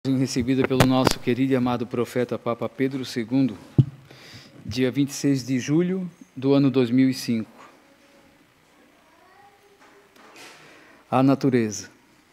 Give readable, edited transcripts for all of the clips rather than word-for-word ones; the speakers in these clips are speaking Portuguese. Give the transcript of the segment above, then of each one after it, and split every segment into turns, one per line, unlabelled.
Recebida pelo nosso querido e amado profeta Papa Pedro II, dia 26 de julho do ano 2005. A natureza.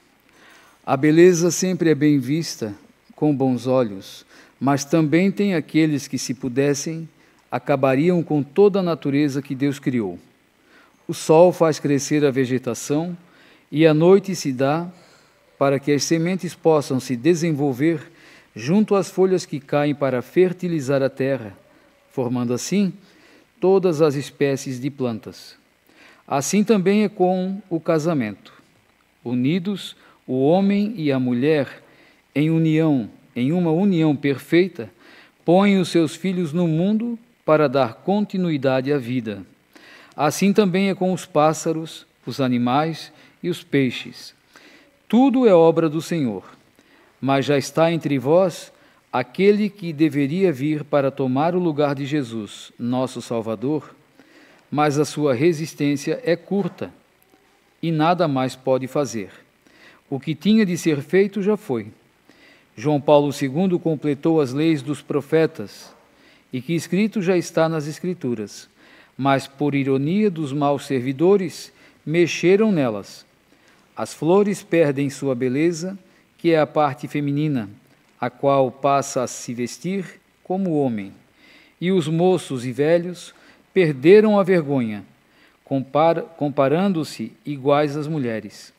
A beleza sempre é bem vista com bons olhos, mas também tem aqueles que, se pudessem, acabariam com toda a natureza que Deus criou. O sol faz crescer a vegetação e a noite se dá para que as sementes possam se desenvolver junto às folhas que caem para fertilizar a terra, formando assim todas as espécies de plantas. Assim também é com o casamento. Unidos, o homem e a mulher, em uma união perfeita, põem os seus filhos no mundo para dar continuidade à vida. Assim também é com os pássaros, os animais e os peixes. Tudo é obra do Senhor, mas já está entre vós aquele que deveria vir para tomar o lugar de Jesus, nosso Salvador, mas a sua resistência é curta e nada mais pode fazer. O que tinha de ser feito já foi. João Paulo II completou as leis dos profetas, e que escrito já está nas Escrituras, mas por ironia dos maus servidores, mexeram nelas. As flores perdem sua beleza, que é a parte feminina, a qual passa a se vestir como homem. E os moços e velhos perderam a vergonha, comparando-se iguais às mulheres.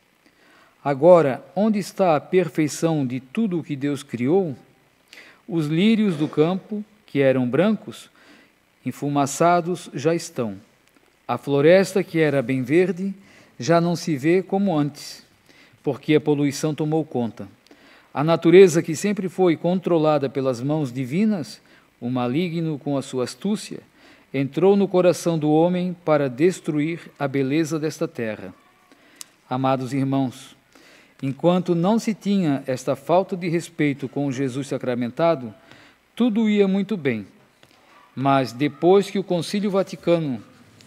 Agora, onde está a perfeição de tudo o que Deus criou? Os lírios do campo, que eram brancos, enfumaçados, já estão. A floresta, que era bem verde, já não se vê como antes, porque a poluição tomou conta. A natureza, que sempre foi controlada pelas mãos divinas, o maligno, com a sua astúcia, entrou no coração do homem para destruir a beleza desta terra. Amados irmãos, enquanto não se tinha esta falta de respeito com Jesus sacramentado, tudo ia muito bem. Mas depois que o Concílio Vaticano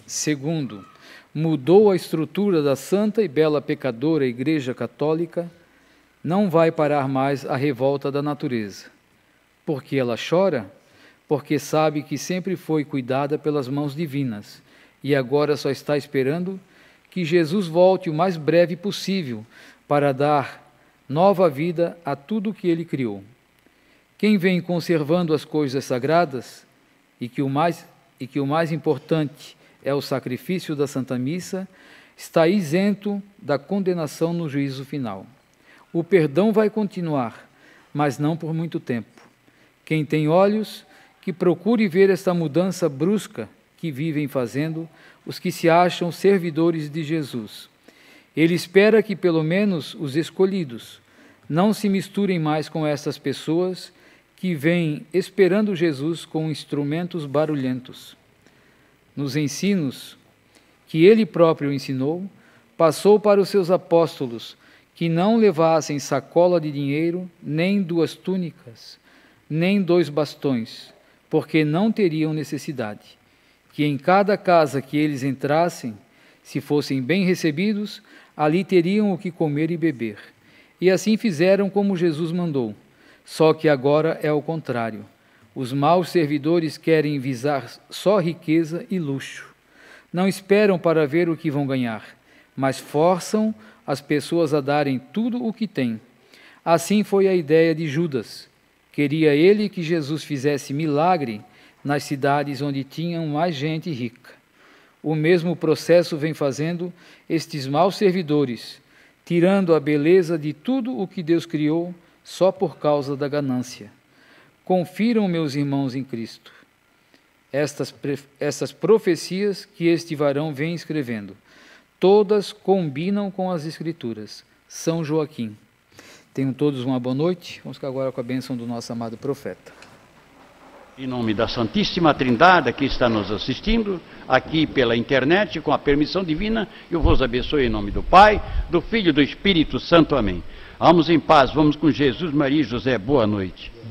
II mudou a estrutura da santa e bela pecadora Igreja Católica, não vai parar mais a revolta da natureza. Porque ela chora? Porque sabe que sempre foi cuidada pelas mãos divinas e agora só está esperando que Jesus volte o mais breve possível para dar nova vida a tudo o que ele criou. Quem vem conservando as coisas sagradas e que o mais importante é o sacrifício da Santa Missa, está isento da condenação no juízo final. O perdão vai continuar, mas não por muito tempo. Quem tem olhos, que procure ver esta mudança brusca que vivem fazendo os que se acham servidores de Jesus. Ele espera que, pelo menos, os escolhidos não se misturem mais com essas pessoas que vêm esperando Jesus com instrumentos barulhentos. Nos ensinos que ele próprio ensinou, passou para os seus apóstolos que não levassem sacola de dinheiro, nem 2 túnicas, nem 2 bastões, porque não teriam necessidade. Que em cada casa que eles entrassem, se fossem bem recebidos, ali teriam o que comer e beber. E assim fizeram como Jesus mandou, só que agora é o contrário. Os maus servidores querem visar só riqueza e luxo. Não esperam para ver o que vão ganhar, mas forçam as pessoas a darem tudo o que têm. Assim foi a ideia de Judas. Queria ele que Jesus fizesse milagre nas cidades onde tinham mais gente rica. O mesmo processo vem fazendo estes maus servidores, tirando a beleza de tudo o que Deus criou só por causa da ganância. Confiram, meus irmãos em Cristo, estas profecias que este varão vem escrevendo. Todas combinam com as Escrituras. São Joaquim. Tenham todos uma boa noite. Vamos ficar agora com a bênção do nosso amado profeta.
Em nome da Santíssima Trindade, que está nos assistindo, aqui pela internet, com a permissão divina, eu vos abençoe em nome do Pai, do Filho e do Espírito Santo. Amém. Vamos em paz, vamos com Jesus, Maria e José. Boa noite.